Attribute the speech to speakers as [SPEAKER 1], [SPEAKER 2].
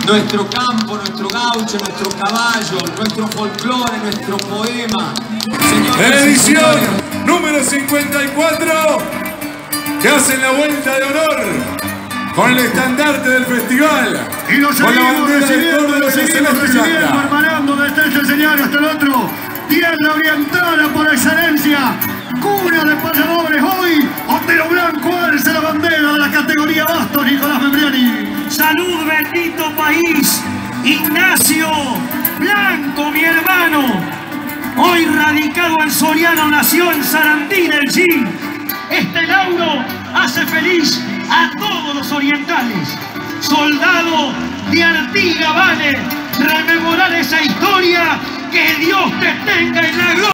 [SPEAKER 1] nuestro campo, nuestro gaucho, nuestro caballo, nuestro folclore, nuestro poema.
[SPEAKER 2] Edición número 54, que hacen la vuelta de honor con el estandarte del festival.
[SPEAKER 3] Y lo
[SPEAKER 2] con la bandera de Córdoba,
[SPEAKER 3] lo seguimos recibiendo, hermanando desde este escenario hasta el otro. Tierra oriental por excelencia, cuna de payadores. Hoy, Otero Blanco alza la bandera de la categoría Bastos, Nicolás Membriani.
[SPEAKER 4] Salud, bendito país. Ignacio Blanco, mi hermano, hoy radicado en Soriano, nació en Sarandí del Gil. Este lauro hace feliz a todos los orientales. Soldado de Artigas, vale rememorar esa historia. Que Dios te tenga en la gloria.